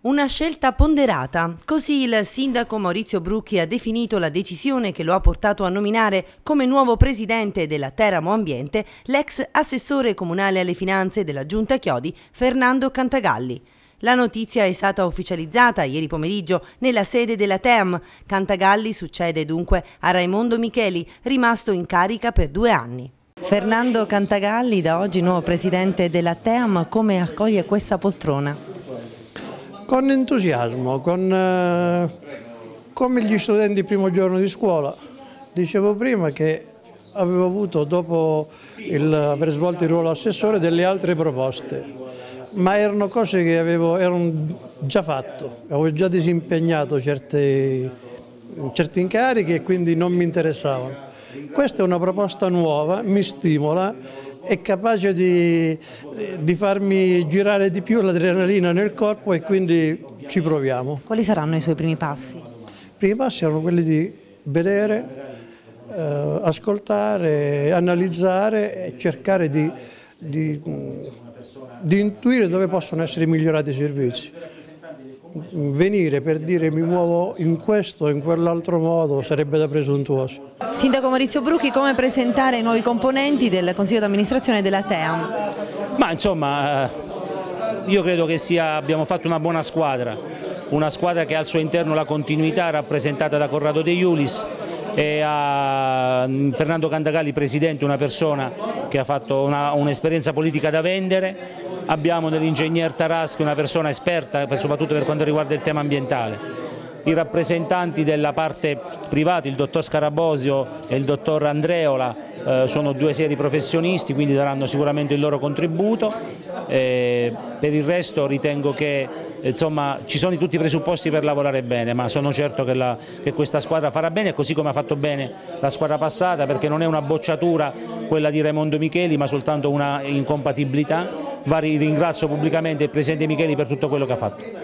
Una scelta ponderata, così il sindaco Maurizio Brucchi ha definito la decisione che lo ha portato a nominare come nuovo presidente della Teramo Ambiente l'ex assessore comunale alle finanze della Giunta Chiodi Fernando Cantagalli. La notizia è stata ufficializzata ieri pomeriggio nella sede della TEAM. Cantagalli succede dunque a Raimondo Micheli, rimasto in carica per 2 anni. Fernando Cantagalli, da oggi nuovo presidente della TEAM, come accoglie questa poltrona? Con entusiasmo, come gli studenti il primo giorno di scuola. Dicevo prima che avevo avuto, dopo aver svolto il ruolo assessore, delle altre proposte, ma erano cose che ero già fatto, avevo già disimpegnato certi incarichi e quindi non mi interessavano. Questa è una proposta nuova, mi stimola, è capace di farmi girare di più l'adrenalina nel corpo e quindi ci proviamo. Quali saranno i suoi primi passi? I primi passi erano quelli di vedere, ascoltare, analizzare e cercare di intuire dove possono essere migliorati i servizi. Venire per dire mi muovo in questo o in quell'altro modo sarebbe da presuntuoso. Sindaco Maurizio Brucchi, come presentare i nuovi componenti del Consiglio di amministrazione della TEAM? Ma insomma, io credo che abbiamo fatto una buona squadra che ha al suo interno la continuità rappresentata da Corrado De Iulis e a Fernando Cantagalli presidente, una persona che ha fatto un'esperienza politica da vendere. Abbiamo nell'ingegner Taraschi una persona esperta soprattutto per quanto riguarda il tema ambientale. I rappresentanti della parte privata, il dottor Scarabosio e il dottor Andreola, sono 2 seri professionisti, quindi daranno sicuramente il loro contributo. Per il resto ritengo che insomma, ci sono tutti i presupposti per lavorare bene, ma sono certo che questa squadra farà bene, così come ha fatto bene la squadra passata, perché non è una bocciatura quella di Raimondo Micheli, ma soltanto una incompatibilità. Ringrazio pubblicamente il presidente Micheli per tutto quello che ha fatto.